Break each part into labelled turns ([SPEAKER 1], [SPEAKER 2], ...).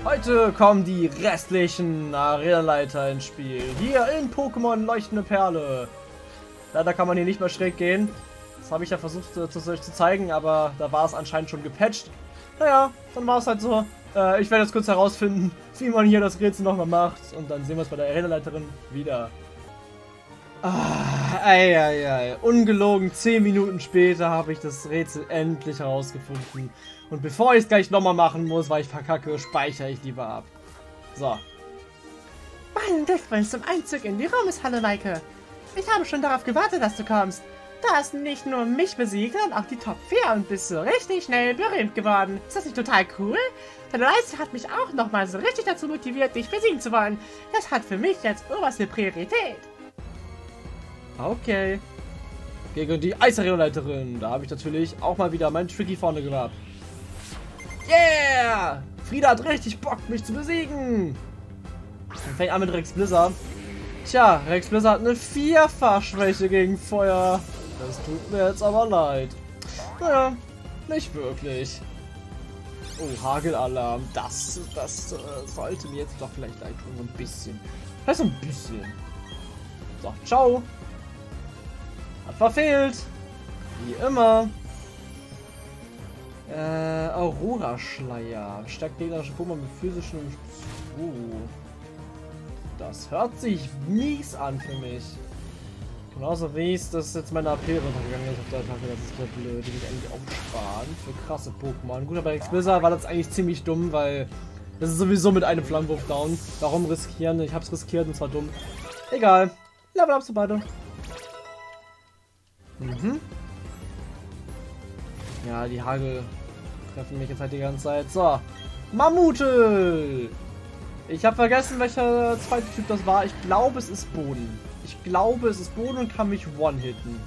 [SPEAKER 1] Heute kommen die restlichen Arenaleiter ins Spiel. Hier in Pokémon Leuchtende Perle. Leider kann man hier nicht mehr schräg gehen. Das habe ich ja versucht euch zu zeigen, aber da war es anscheinend schon gepatcht. Naja, dann war es halt so. Ich werde jetzt kurz herausfinden, wie man hier das Rätsel nochmal macht. Und dann sehen wir es bei der Arenaleiterin wieder. Ungelogen 10 Minuten später habe ich das Rätsel endlich herausgefunden. Und bevor ich es gleich nochmal machen muss, weil ich verkacke, speichere ich lieber ab. So.
[SPEAKER 2] Meinen Glückwunsch zum Einzug in die Ruhmeshalle, Maike. Ich habe schon darauf gewartet, dass du kommst. Du hast nicht nur mich besiegt, sondern auch die Top 4 und bist so richtig schnell berühmt geworden. Ist das nicht total cool? Deine Leistung hat mich auch nochmal so richtig dazu motiviert, dich besiegen zu wollen. Das hat für mich jetzt oberste Priorität.
[SPEAKER 1] Okay. Gegen die Eisarenaleiterin. Da habe ich natürlich auch mal wieder meinen Tricky vorne gehabt. Yeah! Frieda hat richtig Bock, mich zu besiegen. Dann fängt an mit Rex Blizzard. Tja, Rex Blizzard hat eine 4-fach-Schwäche gegen Feuer. Das tut mir jetzt aber leid. Naja, nicht wirklich. Oh, Hagelalarm. Das sollte mir jetzt doch vielleicht leid tun. So ein bisschen. Das ist ein bisschen. So, ciao. Hat verfehlt. Wie immer. Aurora-Schleier. Stärkt gegnerische Pokémon mit physischen... Das hört sich mies an für mich. Genauso wie es, dass jetzt meine AP runtergegangen ist auf der Attacke. Das ist ja blöd. Die will ich eigentlich aufsparen für krasse Pokémon. Gut, aber Explicit war das eigentlich ziemlich dumm, weil das ist sowieso mit einem Flammenwurf down. Warum riskieren? Ich hab's riskiert und zwar dumm. Egal. Level up zu beide. Ja, die Hagel treffen mich jetzt halt die ganze Zeit. So. Mammutel! Ich habe vergessen, welcher zweite Typ das war. Ich glaube, es ist Boden. Ich glaube, es ist Boden und kann mich one-hitten.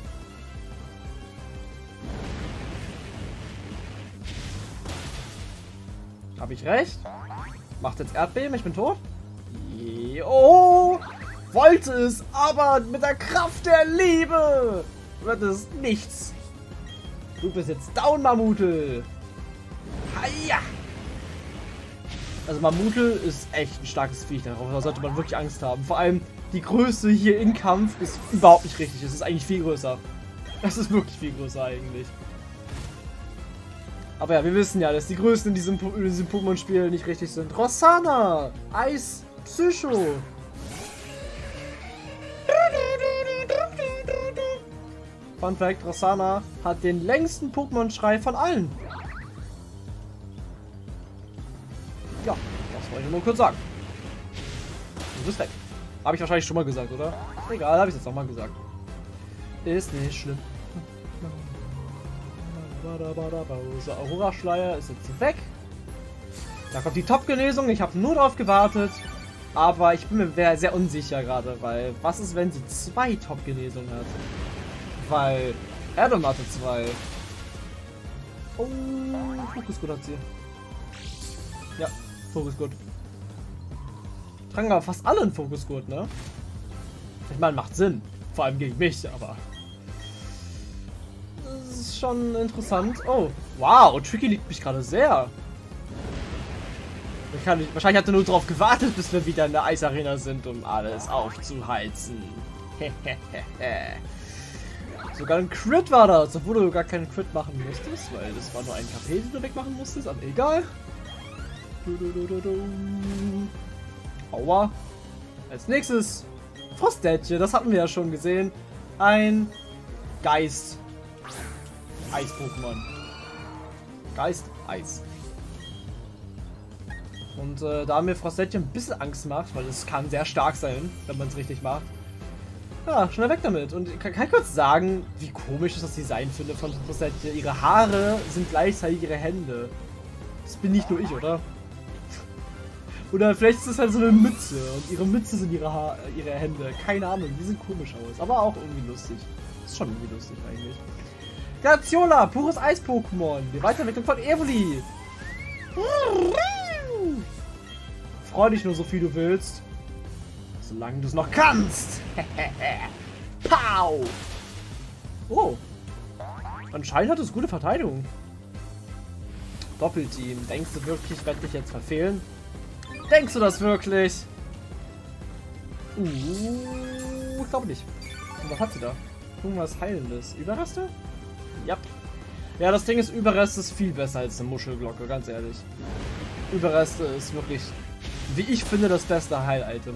[SPEAKER 1] Habe ich recht? Macht jetzt Erdbeben? Ich bin tot? Oh! Wollte es, aber mit der Kraft der Liebe wird es nichts. Du bist jetzt down, Mammutel. Haja! Also Mammutel ist echt ein starkes Viech, darauf sollte man wirklich Angst haben. Vor allem die Größe hier im Kampf ist überhaupt nicht richtig. Es ist eigentlich viel größer. Es ist wirklich viel größer eigentlich. Aber ja, wir wissen ja, dass die Größen in diesem Pokémon-Spiel nicht richtig sind. Rossana! Eis! Psycho! Fun Fact, Rossana hat den längsten Pokémon-Schrei von allen. Ja, das wollte ich nur kurz sagen. Du bist weg. Habe ich wahrscheinlich schon mal gesagt, oder? Egal, habe ich jetzt nochmal gesagt. Ist nicht schlimm. So, Aurora-Schleier ist jetzt weg. Da kommt die Top-Genesung. Ich habe nur darauf gewartet. Aber ich bin mir sehr unsicher gerade, weil was ist, wenn sie 2 Top-Genesungen hat? Weil Adam hatte 2. Oh, Fokusgut hat sie. Ja, Fokusgut. Tragen aber fast alle einen Fokusgut, ne? Ich meine, macht Sinn. Vor allem gegen mich, aber... Das ist schon interessant. Oh, wow, Tricky liegt mich gerade sehr. Wahrscheinlich hat er nur darauf gewartet, bis wir wieder in der Eisarena sind, um alles aufzuheizen. Sogar ein Crit war das, obwohl du gar keinen Crit machen musstest, weil das war nur ein KP, den du wegmachen musstest, aber egal. Aua. Als nächstes Frostdätchen, das hatten wir ja schon gesehen. Ein Geist. Eis-Pokémon. Geist, Eis. Und da mir Frostdätchen ein bisschen Angst macht, weil es kann sehr stark sein, wenn man es richtig macht. Ja, schnell weg damit. Und kann ich kurz sagen, wie komisch ich das Design finde von Frostdätchen. Ihre Haare sind gleichzeitig ihre Hände. Das bin nicht nur ich, oder? Oder vielleicht ist es halt so eine Mütze und ihre Mütze sind ihre Hände. Keine Ahnung, die sehen komisch aus. Aber auch irgendwie lustig. Ist schon irgendwie lustig eigentlich. Glaciola, pures Eis-Pokémon. Die Weiterentwicklung von Evoli. Freu dich nur so viel du willst. Solange du es noch kannst. Pow! Oh. Anscheinend hat es gute Verteidigung. Doppelteam. Denkst du wirklich, ich werde dich jetzt verfehlen? Denkst du das wirklich? Ich glaube nicht. Und was hat sie da? Irgendwas Heilendes. Überreste? Ja. Ja, das Ding ist, Überreste ist viel besser als eine Muschelglocke, ganz ehrlich. Überreste ist wirklich, wie ich finde, das beste Heil-Item.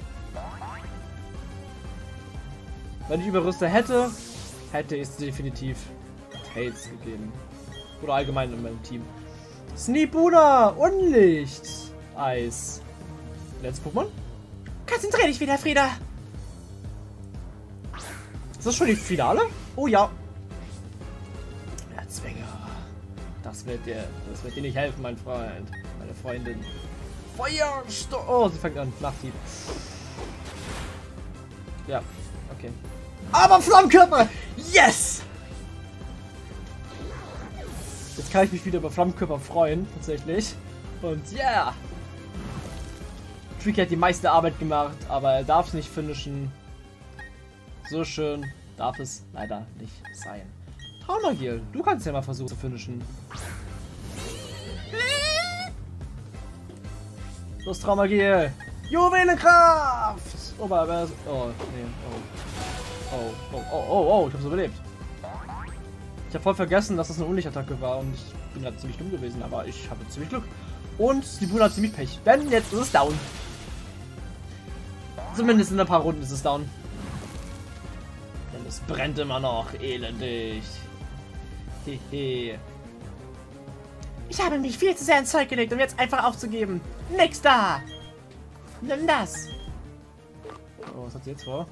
[SPEAKER 1] Wenn ich Überreste hätte, hätte ich es definitiv Tails gegeben. Oder allgemein in meinem Team. Sneebuna! Unlicht! Eis. Letztes Pokémon?
[SPEAKER 2] Konzentrier dich wieder, Frieda.
[SPEAKER 1] Ist das schon die Finale? Oh ja. Erzwinger. Das wird dir nicht helfen, mein Freund. Meine Freundin. Feuersturm. Oh, sie fängt an. Nachhieb. Ja, okay. Aber Flammenkörper! Yes! Jetzt kann ich mich wieder über Flammenkörper freuen, tatsächlich. Und ja! Yeah. Tricky hat die meiste Arbeit gemacht, aber er darf es nicht finishen. So schön darf es leider nicht sein. Traumagil, du kannst ja mal versuchen zu finishen. Los, Traumagil! Juwelenkraft! Oh, aber oh, nee, oh, ich hab's überlebt. Ich habe voll vergessen, dass das eine Unlichtattacke war und ich bin gerade ziemlich dumm gewesen, aber ich habe ziemlich Glück. Und die Buna hat ziemlich Pech, denn jetzt ist es down. Zumindest in ein paar Runden ist es down. Denn es brennt immer noch elendig. Hehe.
[SPEAKER 2] Ich habe mich viel zu sehr ins Zeug gelegt, um jetzt einfach aufzugeben. Nix da! Nimm das!
[SPEAKER 1] Oh, was hat sie jetzt vor?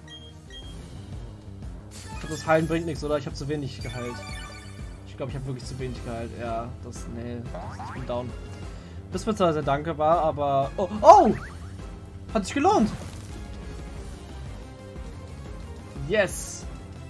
[SPEAKER 1] Ich glaube, das Heilen bringt nichts, oder? Ich habe zu wenig geheilt. Ich glaube, ich habe wirklich zu wenig geheilt. Ja, nee, ich bin down. Das wird zwar sehr danke war, aber... Oh, oh! Hat sich gelohnt! Yes!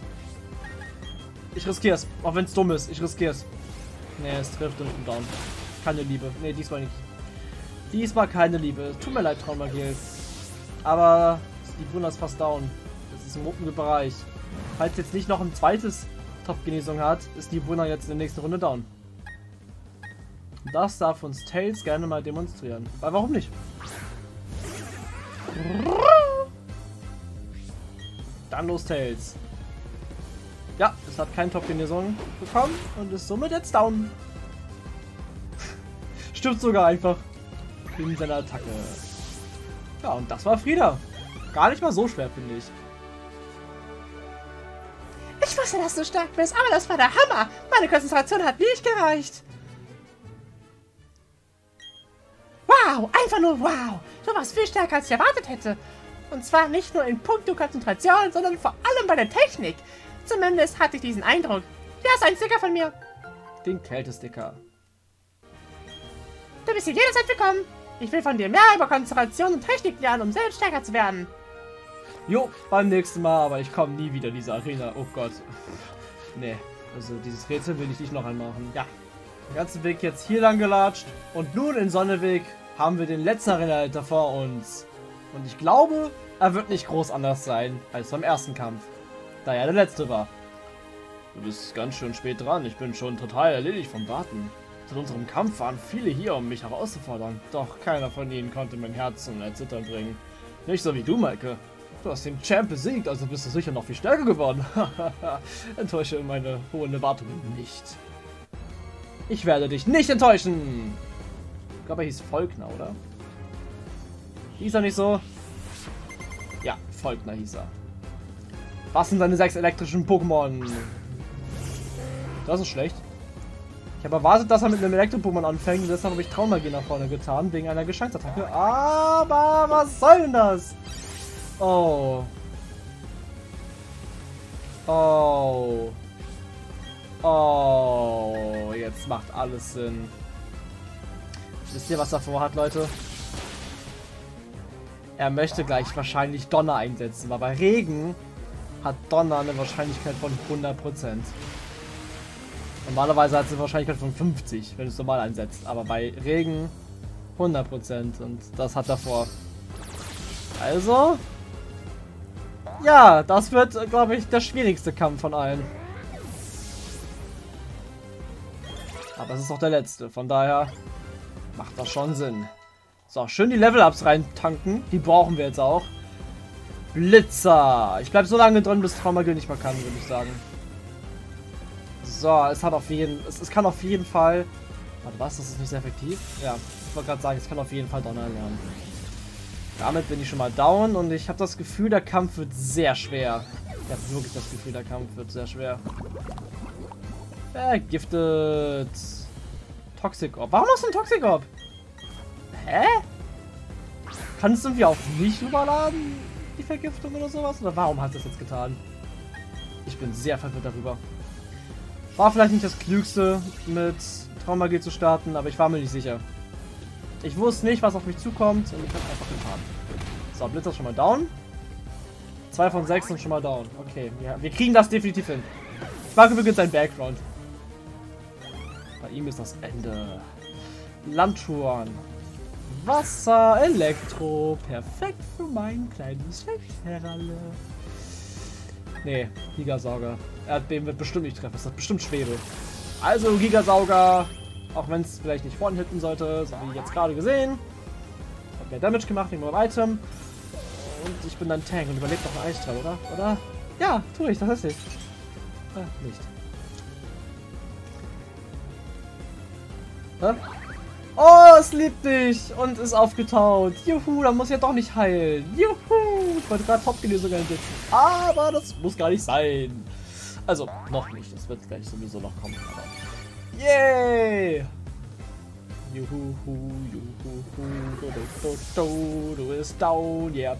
[SPEAKER 1] Ich riskiere es, auch wenn es dumm ist. Ich riskiere es. Nee, es trifft und ich bin down. Keine Liebe. Nee, diesmal nicht. Diesmal keine Liebe. Tut mir leid, Traumagil. Aber die Buna ist fast down. Das ist im oberen Bereich. Falls jetzt nicht noch ein zweites Top-Genesung hat, ist die Buna jetzt in der nächsten Runde down. Das darf uns Tails gerne mal demonstrieren. Weil warum nicht? Dann los, Tails. Ja, es hat keinen Top-Genesung bekommen und ist somit jetzt down. Stirbt sogar einfach in seiner Attacke. Ja, und das war Frieda. Gar nicht mal so schwer, finde ich.
[SPEAKER 2] Ich wusste, dass du stark bist, aber das war der Hammer. Meine Konzentration hat nicht gereicht. Wow, einfach nur wow. Du warst viel stärker, als ich erwartet hätte. Und zwar nicht nur in puncto Konzentration, sondern vor allem bei der Technik. Zumindest hatte ich diesen Eindruck. Hier ist ein Sticker von mir.
[SPEAKER 1] Den Kältesticker.
[SPEAKER 2] Du bist hier jederzeit willkommen. Ich will von dir mehr über Konzentration und Technik lernen, um selbst stärker zu werden.
[SPEAKER 1] Jo, beim nächsten Mal, aber ich komme nie wieder in diese Arena. Oh Gott. Nee, also dieses Rätsel will ich nicht noch einmal machen. Ja, den ganzen Weg jetzt hier lang gelatscht. Und nun in Sonneweg haben wir den letzten Arena-Leiter vor uns. Und ich glaube, er wird nicht groß anders sein als beim ersten Kampf. Da er der letzte war. Du bist ganz schön spät dran. Ich bin schon total erledigt vom Warten. Seit unserem Kampf waren viele hier, um mich herauszufordern. Doch keiner von ihnen konnte mein Herz zum Erzittern bringen. Nicht so wie du, Maike. Du hast den Champ besiegt, also bist du sicher noch viel stärker geworden. Enttäusche meine hohen Erwartungen nicht. Ich werde dich nicht enttäuschen. Ich glaube, er hieß Volkner, oder? Hieß er nicht so? Ja, Volkner hieß er. Was sind seine 6 elektrischen Pokémon? Das ist schlecht. Ich habe erwartet, dass er mit einem Elektro-Pokémon anfängt. Deshalb habe ich Traummagie nach vorne getan, wegen einer Gesteinsattacke. Aber was soll denn das? Oh. Oh. Oh. Jetzt macht alles Sinn. Wisst ihr, was er vorhat, Leute? Er möchte gleich wahrscheinlich Donner einsetzen, weil bei Regen hat Donner eine Wahrscheinlichkeit von 100%. Normalerweise hat es eine Wahrscheinlichkeit von 50, wenn du es normal einsetzt. Aber bei Regen 100% und das hat er vor. Also... Ja, das wird, glaube ich, der schwierigste Kampf von allen. Aber es ist auch der letzte, von daher macht das schon Sinn. So, schön die Level-Ups reintanken. Die brauchen wir jetzt auch. Blitzer. Ich bleib so lange drin, bis Traumagil nicht mehr kann, würde ich sagen. So, es kann auf jeden Fall... Warte, was? Das ist nicht sehr effektiv? Ja, ich wollte gerade sagen, es kann auf jeden Fall Donner lernen. Damit bin ich schon mal down und ich habe das Gefühl, der Kampf wird sehr schwer. Ich habe wirklich das Gefühl, der Kampf wird sehr schwer. Vergiftet. Toxic Orb. Warum hast du einen Toxic Orb? Hä? Kannst du irgendwie auf mich überladen? Die Vergiftung oder sowas? Oder warum hat das jetzt getan? Ich bin sehr verwirrt darüber. War vielleicht nicht das Klügste, mit Traumagil zu starten, aber ich war mir nicht sicher. Ich wusste nicht, was auf mich zukommt und ich habe einfach getan. So, Blitzer ist schon mal down. 2 von 6 sind schon mal down. Okay, wir kriegen das definitiv hin. Ich mag übrigens sein Background. Bei ihm ist das Ende. Landtouren. Wasser, Elektro. Perfekt für mein kleines Feldherralle. Nee, Gigasauger. Erdbeben wird bestimmt nicht treffen. Das ist bestimmt Schwebe. Also Gigasauger. Auch wenn es vielleicht nicht vorhin hitten sollte, so wie jetzt gerade gesehen. Hat mehr Damage gemacht wegen meinem Item. Und ich bin dann Tank und überlebt noch ein Eisstrahl, oder? Oder? Ja, tue ich, das ist nicht. Nicht. Hä? Oh, es liebt dich und ist aufgetaut. Juhu, dann muss ich ja doch nicht heilen. Juhu, ich wollte gerade Top-Gelösung einsetzen. Aber das muss gar nicht sein. Also, noch nicht. Das wird gleich sowieso noch kommen. Aber yay! Juhu, juhu, du bist down, yeah.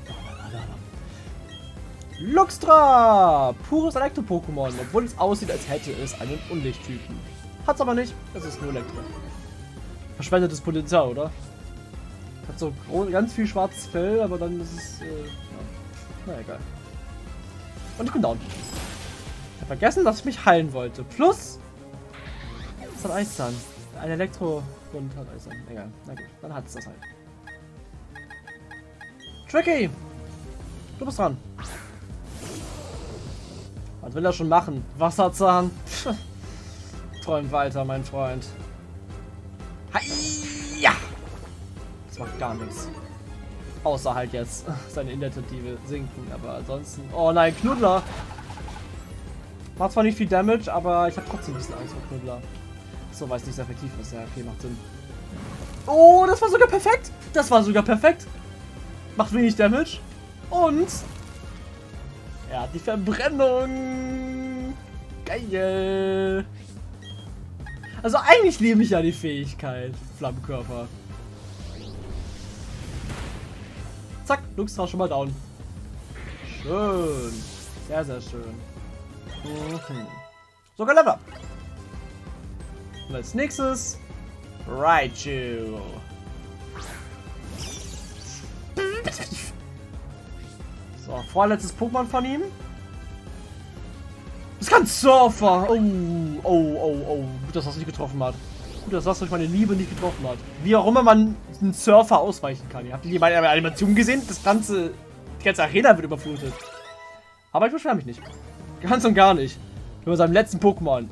[SPEAKER 1] Luxtra! Pures Elektro-Pokémon, obwohl es aussieht, als hätte es einen Unlichttypen. Hat's aber nicht, es ist nur Elektro. Verschwendetes Potenzial, oder? Hat so ganz viel schwarzes Fell, aber dann ist es, ja. Na egal. Und ich bin down. Ich habe vergessen, dass ich mich heilen wollte. Plus, es hat Eiszahn. Ein Elektro-Hund hat Eiszahn. Egal, na gut, dann hat es das halt. Tricky! Du bist dran. Was will er schon machen? Wasserzahn? Träum weiter, mein Freund. Ja! Das macht gar nichts. Außer halt jetzt seine Initiative sinken, aber ansonsten... Oh nein, Knuddler! Macht zwar nicht viel Damage, aber ich habe trotzdem ein bisschen Angst vor Knuddler. So, weil es nicht sehr effektiv ist. Ja, okay, macht Sinn. Oh, das war sogar perfekt! Das war sogar perfekt! Macht wenig Damage. Und... er hat die Verbrennung! Geil! Also eigentlich liebe ich ja die Fähigkeit, Flammenkörper. Zack, Luxtra schon mal down. Schön. Sehr, sehr schön. Sogar Level Up. Und als nächstes Raichu. So, vorletztes Pokémon von ihm. Das kann Surfer. Oh, oh, oh, oh. Gut, dass das nicht getroffen hat. Gut, dass das durch meine Liebe nicht getroffen hat. Wie auch immer man einen Surfer ausweichen kann. Ihr habt die meine Animation gesehen? Die ganze Arena wird überflutet. Aber ich beschwere mich nicht. Ganz und gar nicht. Über seinem letzten Pokémon.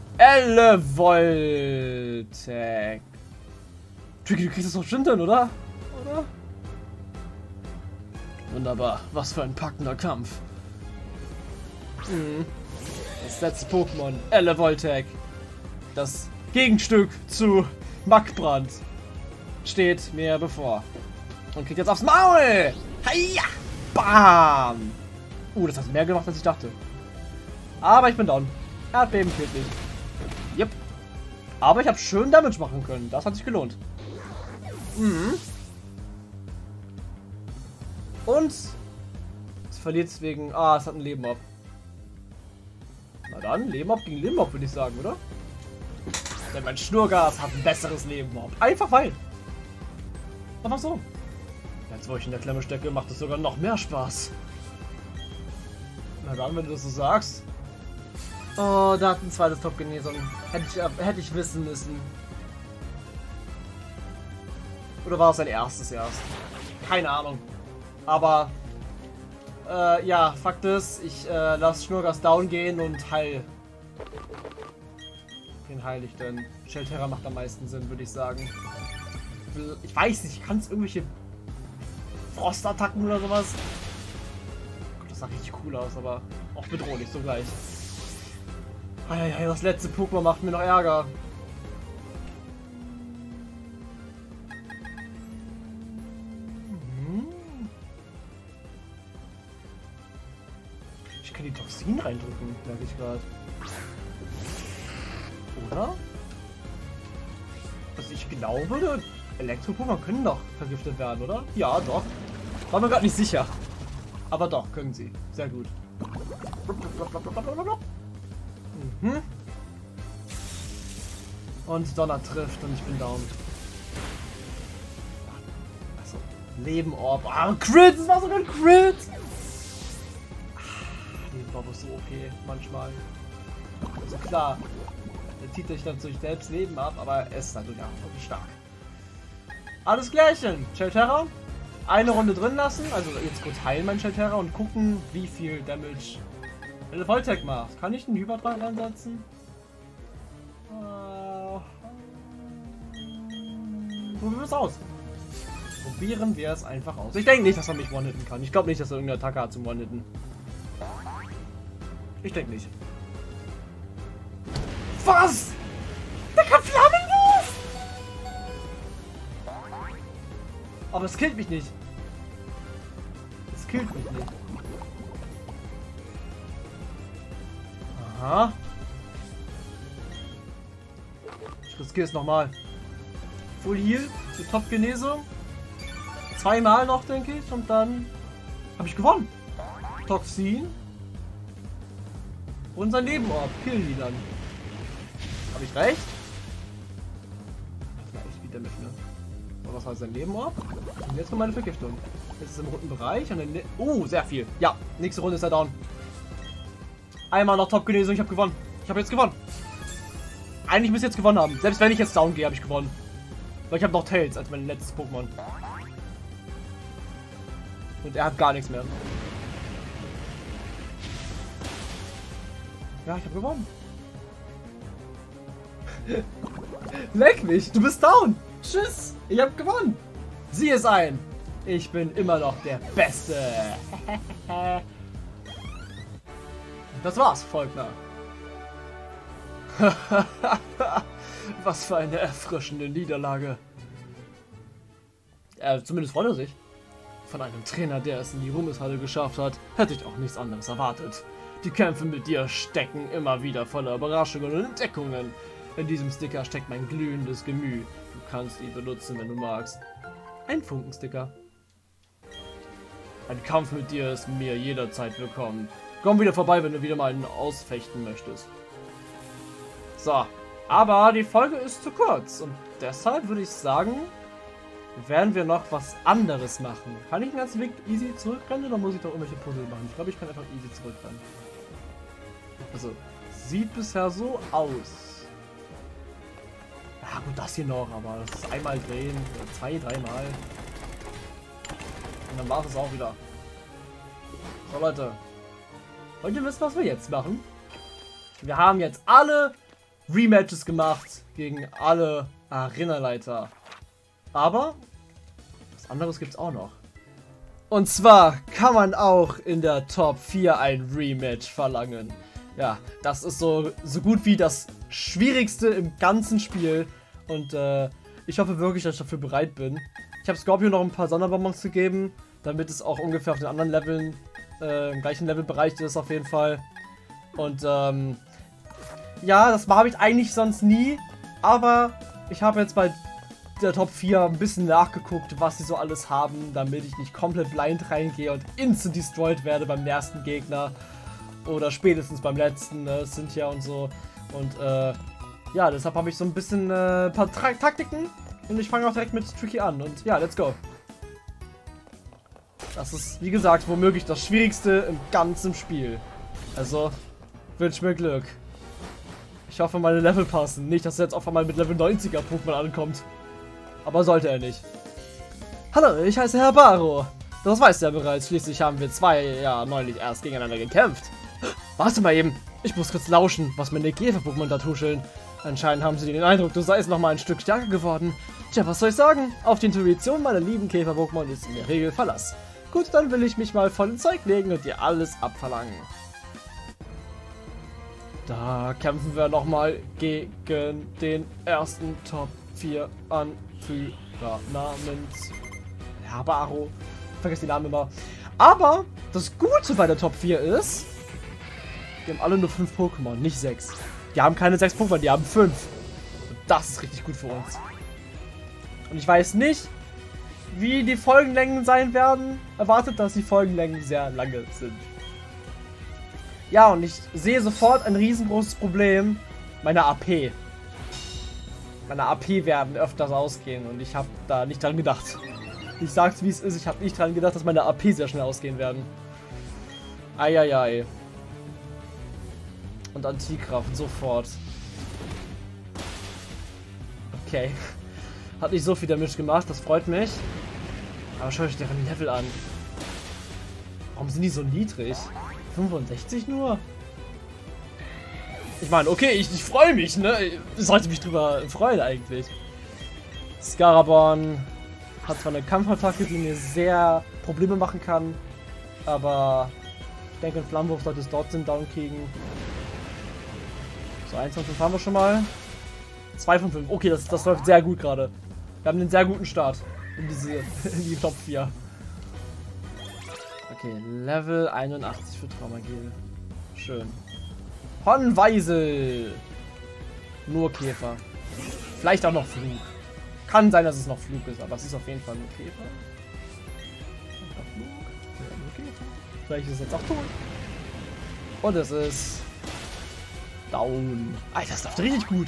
[SPEAKER 1] Elevoltec. Tricky, du kriegst das doch bestimmt hin, oder? Oder? Wunderbar. Was für ein packender Kampf. Das letzte Pokémon, Elevoltec. Das Gegenstück zu Magbrand steht mir bevor. Und kriegt jetzt aufs Maul. Heia! Bam! Das hat mehr gemacht, als ich dachte. Aber ich bin down. Erdbeben killt mich. Yep. Aber ich habe schön Damage machen können. Das hat sich gelohnt. Und es verliert es wegen... es hat ein Leben ab. Na dann, Leben ab gegen Leben ab, würde ich sagen, oder? Denn mein Schnurgas hat ein besseres Leben ab. Einfach weil. Einfach so. Jetzt, wo ich in der Klemme stecke, macht es sogar noch mehr Spaß. Na dann, wenn du das so sagst. Oh, da hat ein zweites Top-Genesung. Hätte ich wissen müssen. Oder war es sein erstes erst? Keine Ahnung. Aber, ja, Fakt ist, ich lasse Schnurgas down gehen und heil. Wen heil ich denn? Shelterra macht am meisten Sinn, würde ich sagen. Ich weiß nicht, kann es irgendwelche Frostattacken oder sowas. Das sah richtig cool aus, aber auch bedrohlich zugleich. Das letzte Pokémon macht mir noch Ärger. Ich kann die Toxin reindrücken, merke ich gerade. Oder? Also ich glaube, Elektro-Pokémon können doch vergiftet werden, oder? Ja, doch. War mir gerade nicht sicher. Aber doch, können sie. Sehr gut. Mhm. Und Donner trifft und ich bin down. Also, Leben-Orb. Ah, Crit! Das war sogar ein Crit! Leben-Orb ist so okay, manchmal. Also klar, er zieht sich natürlich selbst Leben ab, aber er ist natürlich auch wirklich stark. Alles Klärchen. Shelterra. Eine Runde drin lassen, also jetzt kurz heilen mein Shelterra und gucken, wie viel Damage eine Volltech macht. Kann ich einen Hyperdrang einsetzen? Probieren wir es aus. Probieren wir es einfach aus. Ich denke nicht, dass er mich one-hitten kann. Ich glaube nicht, dass er irgendeine Attacke hat zum one-hitten. Ich denke nicht. Was? Der kann Flammenwurf! Aber es killt mich nicht. Es killt mich nicht. Aha. Ich riskiere es nochmal. Full Heal, die Top-Genesung. Zweimal noch, denke ich. Und dann habe ich gewonnen. Toxin. Und sein Nebenorb. Killen die dann. Habe ich recht? Das war echt wieder mit, ne? Aber was war sein Nebenorb? Und jetzt kommt meine Vergiftung. Jetzt ist es im roten Bereich. Und dann sehr viel. Ja, nächste Runde ist er down. Einmal noch Top-Genesung. Ich habe gewonnen. Ich habe jetzt gewonnen. Eigentlich müsste ich jetzt gewonnen haben. Selbst wenn ich jetzt down gehe, habe ich gewonnen. Weil ich habe noch Tails als mein letztes Pokémon. Und er hat gar nichts mehr. Ja, ich habe gewonnen. Leck mich, du bist down. Tschüss, ich habe gewonnen. Sieh es ein. Ich bin immer noch der Beste. Das war's, Volkner. Was für eine erfrischende Niederlage. Zumindest freut er sich. Von einem Trainer, der es in die Ruhmeshalle geschafft hat, hätte ich auch nichts anderes erwartet. Die Kämpfe mit dir stecken immer wieder voller Überraschungen und Entdeckungen. In diesem Sticker steckt mein glühendes Gemüt. Du kannst ihn benutzen, wenn du magst. Ein Funkensticker. Ein Kampf mit dir ist mir jederzeit willkommen. Komm wieder vorbei, wenn du wieder mal einen ausfechten möchtest. So, aber die Folge ist zu kurz und deshalb würde ich sagen, werden wir noch was anderes machen. Kann ich den ganzen Weg easy zurückrennen oder muss ich doch irgendwelche Puzzle machen? Ich glaube, ich kann einfach easy zurückrennen. Also, sieht bisher so aus. Ja gut, das hier noch, aber das ist einmal drehen, zwei, dreimal. Und dann war es auch wieder. So Leute, wollt ihr wissen, was wir jetzt machen? Wir haben jetzt alle Rematches gemacht gegen alle Arenaleiter. Aber was anderes gibt's auch noch. Und zwar kann man auch in der Top 4 ein Rematch verlangen. Ja, das ist so gut wie das Schwierigste im ganzen Spiel. Und ich hoffe wirklich, dass ich dafür bereit bin. Ich habe Scorpio noch ein paar Sonderbonbons gegeben, damit es auch ungefähr auf den anderen Leveln, im gleichen Levelbereich ist auf jeden Fall. Und ja, das habe ich eigentlich sonst nie. Aber ich habe jetzt bei der Top 4 ein bisschen nachgeguckt, was sie so alles haben, damit ich nicht komplett blind reingehe und instant destroyed werde beim ersten Gegner. Oder spätestens beim letzten, Cynthia und so. Und ja, deshalb habe ich so ein bisschen ein paar Taktiken. Und ich fange auch direkt mit Tricky an. Und ja, let's go. Das ist, wie gesagt, womöglich das Schwierigste im ganzen Spiel. Also, wünsch mir Glück. Ich hoffe, meine Level passen. Nicht, dass er jetzt auf einmal mit Level 90er Pokémon ankommt. Aber sollte er nicht. Hallo, ich heiße Herr Baro. Das weißt du ja bereits. Schließlich haben wir zwei ja neulich erst gegeneinander gekämpft. Warte mal eben. Ich muss kurz lauschen, was meine Käfer-Pokémon da tuscheln. Anscheinend haben sie den Eindruck, du seist noch mal ein Stück stärker geworden. Tja, was soll ich sagen? Auf die Intuition meiner lieben Käfer-Pokémon ist in der Regel Verlass. Gut, dann will ich mich mal voll ins Zeug legen und dir alles abverlangen. Da kämpfen wir nochmal gegen den ersten Top 4 Anführer namens Baro. Ich vergesse die Namen immer. Aber das Gute bei der Top 4 ist, die haben alle nur 5 Pokémon, nicht 6. Die haben keine 6 Pokémon, die haben 5. Und das ist richtig gut für uns. Und ich weiß nicht, wie die Folgenlängen sein werden. Erwartet, dass die Folgenlängen sehr lange sind. Ja, und ich sehe sofort ein riesengroßes Problem. Meine AP. Meine AP werden öfters ausgehen und ich habe da nicht dran gedacht. Ich sag's wie es ist, ich habe nicht dran gedacht, dass meine AP sehr schnell ausgehen werden. Eieiei. Und Antikraft sofort. Okay. Hat nicht so viel Damage gemacht, das freut mich. Aber schau euch deren Level an. Warum sind die so niedrig? 65 nur? Ich meine, okay, ich freue mich, ne? Ich sollte mich drüber freuen eigentlich. Scaraborn hat zwar eine Kampfattacke, die mir sehr Probleme machen kann, aber ich denke, ein Flammenwurf sollte es trotzdem down kriegen. So, 1 von 5 haben wir schon mal. 2 von 5. Okay, das läuft sehr gut gerade. Wir haben einen sehr guten Start in die Top 4. Okay, Level 81 für Traumagel. Schön. Hornweisel. Nur Käfer. Vielleicht auch noch Flug. Kann sein, dass es noch Flug ist, aber es ist auf jeden Fall nur Käfer. Flug. Ja, nur Käfer. Vielleicht ist es jetzt auch tot. Und es ist down. Alter, das läuft richtig gut.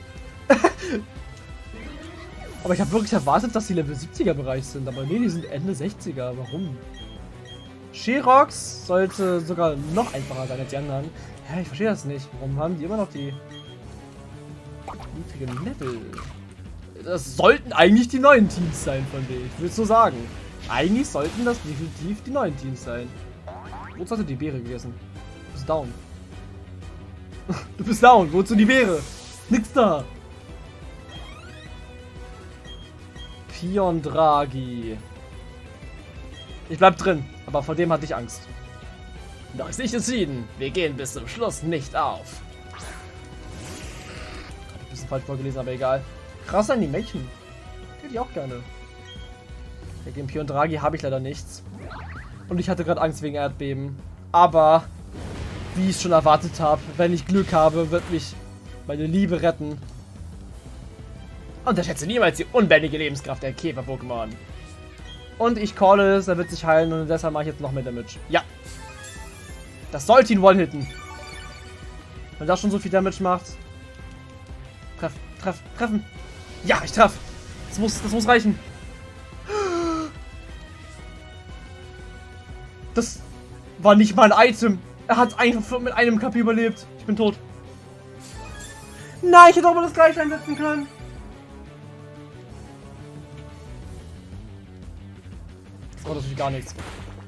[SPEAKER 1] Aber ich habe wirklich erwartet, dass die Level 70er Bereich sind. Aber nee, die sind Ende 60er. Warum? Sherox sollte sogar noch einfacher sein als die anderen. Ja, ich verstehe das nicht. Warum haben die immer noch die niedrigen Level? Das sollten eigentlich die neuen Teams sein von denen. Ich würde so sagen. Eigentlich sollten das definitiv die neuen Teams sein. Wozu hast du die Beere gegessen? Du bist down. Du bist down. Wozu die Beere? Nix da. Piondragi. Ich bleib drin, aber vor dem hatte ich Angst. Noch ist nicht entschieden. Wir gehen bis zum Schluss nicht auf. Hab ein bisschen falsch vorgelesen, aber egal. Krass Animation. Hätte ich auch gerne. Ja, gegen Piondragi habe ich leider nichts. Und ich hatte gerade Angst wegen Erdbeben. Aber, wie ich es schon erwartet habe, wenn ich Glück habe, wird mich meine Liebe retten. Unterschätze niemals die unbändige Lebenskraft der Käfer-Pokémon. Und ich calle es, er wird sich heilen und deshalb mache ich jetzt noch mehr Damage. Ja. Das sollte ihn one-hitten. Wenn das schon so viel Damage macht. Treffen. Ja, ich treffe. Das muss reichen. Das war nicht mal ein Item. Er hat einfach mit einem KP überlebt. Ich bin tot. Nein, ich hätte auch mal das gleiche einsetzen können. Das war natürlich gar nichts.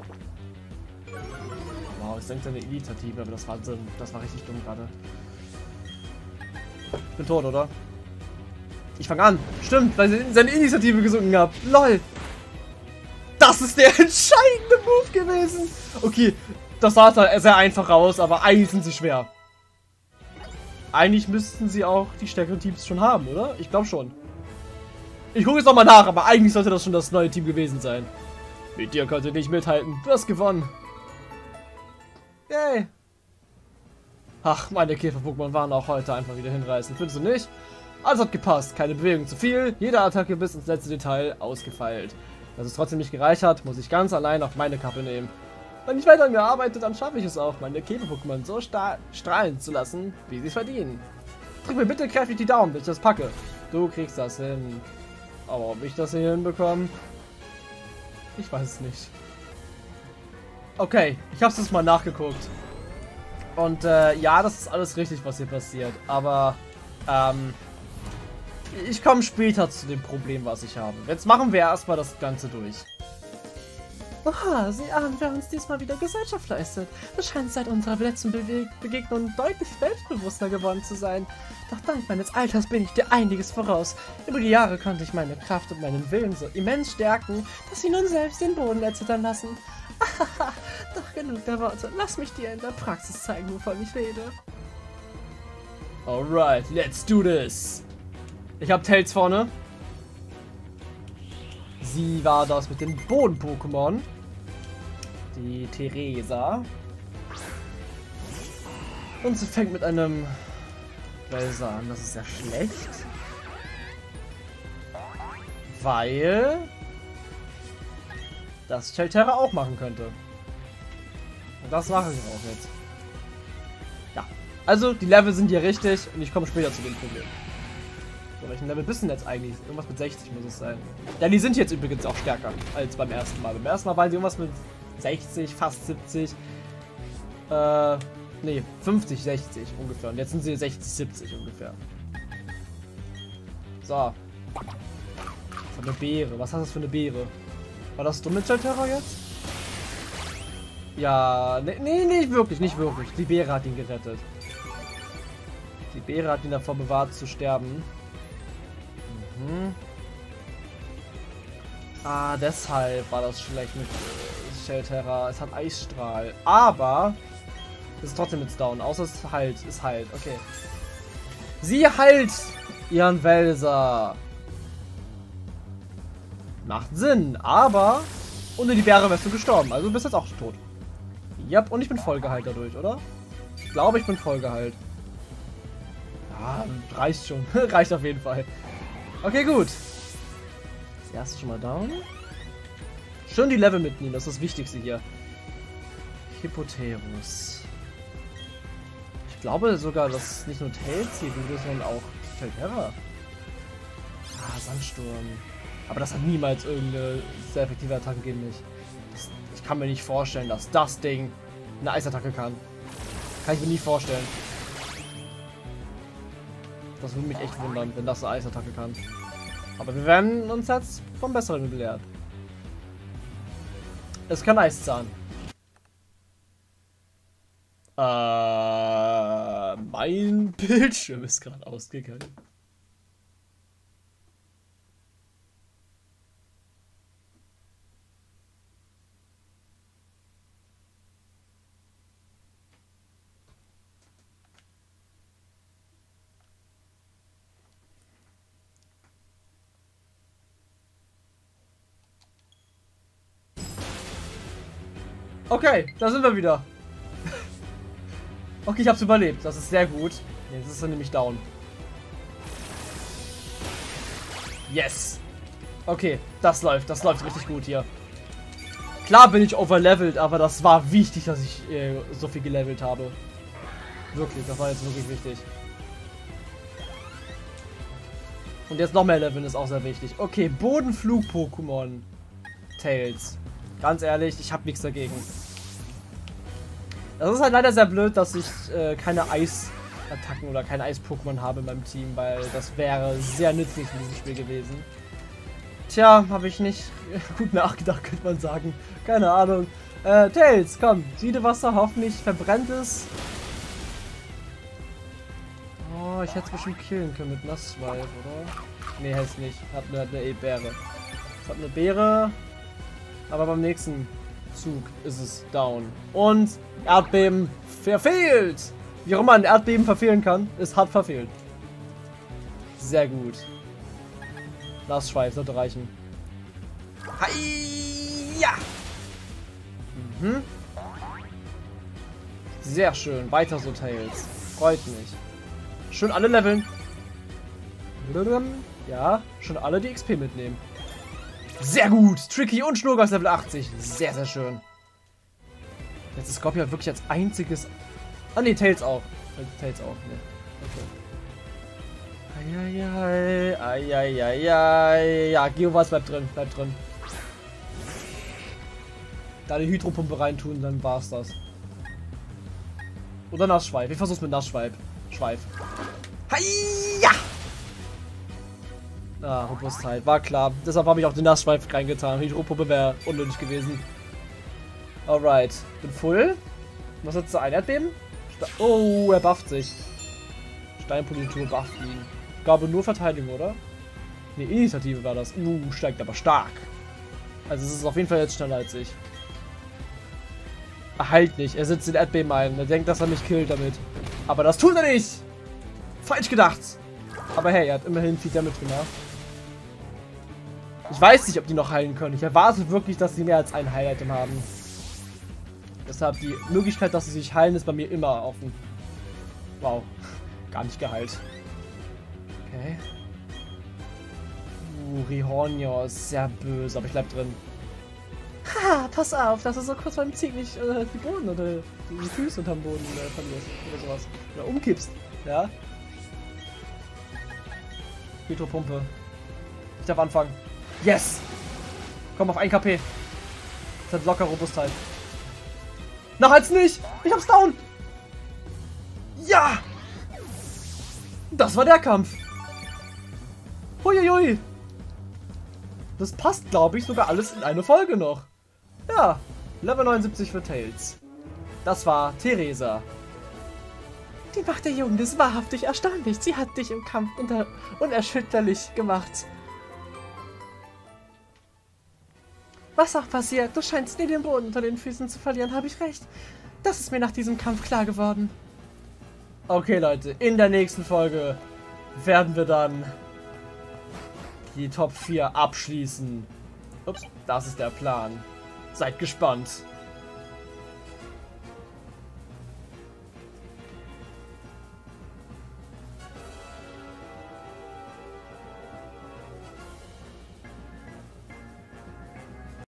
[SPEAKER 1] Wow, es senkt seine Initiative, aber das war richtig dumm gerade. Ich bin tot, oder? Ich fange an. Stimmt, weil ich seine Initiative gesunken habe. LOL. Das ist der entscheidende Move gewesen. Okay, das sah sehr einfach aus, aber eigentlich sind sie schwer. Eigentlich müssten sie auch die stärkeren Teams schon haben, oder? Ich glaube schon. Ich gucke jetzt nochmal nach, aber eigentlich sollte das schon das neue Team gewesen sein. Mit dir konnte ich nicht mithalten. Du hast gewonnen. Yay. Ach, meine Käfer-Pokémon waren auch heute einfach wieder hinreißend. Findest du nicht? Alles hat gepasst. Keine Bewegung zu viel. Jede Attacke bis ins letzte Detail ausgefeilt. Dass es trotzdem nicht gereicht hat, muss ich ganz allein auf meine Kappe nehmen. Wenn ich weiter an mir arbeite, dann schaffe ich es auch, meine Käfer-Pokémon so strahlen zu lassen, wie sie es verdienen. Drück mir bitte kräftig die Daumen, bis ich das packe. Du kriegst das hin. Aber ob ich das hier hinbekomme? Ich weiß es nicht. Okay, ich habe es jetzt mal nachgeguckt. Und ja, das ist alles richtig, was hier passiert. Aber ich komme später zu dem Problem, was ich habe. Jetzt machen wir erstmal das Ganze durch.
[SPEAKER 2] Oha, sieh an, wer uns diesmal wieder Gesellschaft leistet. Du scheinst seit unserer letzten Begegnung deutlich selbstbewusster geworden zu sein. Doch dank meines Alters bin ich dir einiges voraus. Über die Jahre konnte ich meine Kraft und meinen Willen so immens stärken, dass sie nun selbst den Boden erzittern lassen. Ahaha, doch genug der Worte. Lass mich dir in der Praxis zeigen, wovon ich rede.
[SPEAKER 1] Alright, let's do this. Ich hab Tails vorne. Sie war das mit den Boden-Pokémon. Die Theresa. Und sie fängt mit einem Welser an. Das ist ja schlecht. Weil das Shelterra auch machen könnte. Und das mache ich auch jetzt. Ja. Also, die Level sind hier richtig und ich komme später zu dem Problem. So, welchen Level bist du denn jetzt eigentlich? Irgendwas mit 60 muss es sein. Ja, die sind jetzt übrigens auch stärker als beim ersten Mal. Beim ersten Mal waren sie irgendwas mit 60, fast 70. Nee, 50, 60 ungefähr. Und jetzt sind sie 60, 70 ungefähr. So. Das ist eine Beere. Was hast du für eine Beere? War das dumme Shelterra jetzt? Ja, nee, nicht wirklich, nicht wirklich. Die Beere hat ihn gerettet. Die Beere hat ihn davor bewahrt zu sterben. Mhm. Ah, deshalb war das schlecht mit Shelterra. Es hat Eisstrahl. Aber es ist trotzdem jetzt down. Außer es ist halt. Okay. Sie heilt ihren Welser. Macht Sinn, aber ohne die Beere wärst du gestorben. Also du bist jetzt auch tot. Yep, und ich bin voll geheilt dadurch, oder? Ich glaube, ich bin voll geheilt. Ja, reicht schon. Reicht auf jeden Fall. Okay, gut. Das erste schon mal down. Schön die Level mitnehmen, das ist das Wichtigste hier. Hippoterus. Ich glaube sogar, dass nicht nur Tails hier gut ist, sondern auch Shelterra. Ah, Sandsturm. Aber das hat niemals irgendeine sehr effektive Attacke gegen mich. Ich kann mir nicht vorstellen, dass das Ding eine Eisattacke kann. Kann ich mir nie vorstellen. Das würde mich echt wundern, wenn das eine Eisattacke kann. Aber wir werden uns jetzt vom Besseren belehrt. Es kann Eiszahn. Mein Bildschirm ist gerade ausgegangen. Okay, da sind wir wieder. Okay, ich hab's überlebt. Das ist sehr gut. Jetzt ist er nämlich down. Yes. Okay, das läuft richtig gut hier. Klar bin ich overlevelt, aber das war wichtig, dass ich so viel gelevelt habe. Wirklich, das war jetzt wirklich wichtig. Und jetzt noch mehr leveln ist auch sehr wichtig. Okay, Bodenflug-Pokémon. Tails. Ganz ehrlich, ich habe nichts dagegen. Das ist halt leider sehr blöd, dass ich keine Eisattacken oder keine Eis-Pokémon habe in meinem Team, weil das wäre sehr nützlich in diesem Spiel gewesen. Tja, habe ich nicht gut nachgedacht, könnte man sagen. Keine Ahnung. Tails, komm. Siedewasser, hoffentlich verbrennt es. Oh, ich hätte es bestimmt killen können mit Nassschweif, oder? Nee, hätte es nicht. Hat eine Beere. Es hat eine Beere. Aber beim nächsten Zug ist es down. Und Erdbeben verfehlt. Wie auch immer ein Erdbeben verfehlen kann, es hat verfehlt. Sehr gut. Nassschweif sollte reichen. Hi-ja! Mhm. Sehr schön. Weiter so, Tails. Freut mich. Schön alle leveln. Ja, schon alle die XP mitnehmen. Sehr gut. Tricky und Schnurgas Level 80. Sehr, sehr schön. Jetzt ist Scorpion wirklich als einziges... Ah, ne, Tails auch. Tails auch, ne. Okay. Eieiei. Eieiei. Ja, Geowas bleibt drin. Bleibt drin. Da die Hydropumpe reintun, dann war's das. Oder Nassschweif. Ich versuch's mit Nassschweif. Schweif. Hi-ja! Ah, Robustheit. War klar. Deshalb habe ich auch den Nassschweif reingetan. Hydropumpe wäre unnötig gewesen. Alright. Bin full. Was hat so ein Erdbeben? Oh, er bufft sich. Steinpolitur bufft ihn. Ich glaube nur Verteidigung, oder? Ne, Initiative war das. Steigt aber stark. Also es ist auf jeden Fall jetzt schneller als ich. Halt nicht. Er setzt den Erdbeben ein. Er denkt, dass er mich killt damit. Aber das tut er nicht. Falsch gedacht. Aber hey, er hat immerhin viel Damage gemacht. Ich weiß nicht, ob die noch heilen können. Ich erwarte wirklich, dass sie mehr als ein Heil-Item haben. Deshalb die Möglichkeit, dass sie sich heilen, ist bei mir immer offen. Wow. Gar nicht geheilt. Okay. Rihornio ist sehr böse, aber ich bleib drin.
[SPEAKER 2] Ha, pass auf, dass du so kurz beim Ziel nicht die Boden oder die Füße unterm Boden verlierst oder sowas.
[SPEAKER 1] Oder umkippst. Ja. Hydropumpe. Ich darf anfangen. Yes! Komm auf 1 KP. Das hat locker Robustheit. Na, halt's nicht! Ich hab's down! Ja! Das war der Kampf. Huiuiui. Das passt, glaube ich, sogar alles in eine Folge noch. Ja, Level 79 für Tails. Das war Theresa.
[SPEAKER 2] Die Macht der Jugend ist wahrhaftig erstaunlich. Sie hat dich im Kampf unerschütterlich gemacht. Was auch passiert, du scheinst nie den Boden unter den Füßen zu verlieren, habe ich recht. Das ist mir nach diesem Kampf klar geworden.
[SPEAKER 1] Okay, Leute, in der nächsten Folge werden wir dann die Top 4 abschließen. Ups, das ist der Plan. Seid gespannt.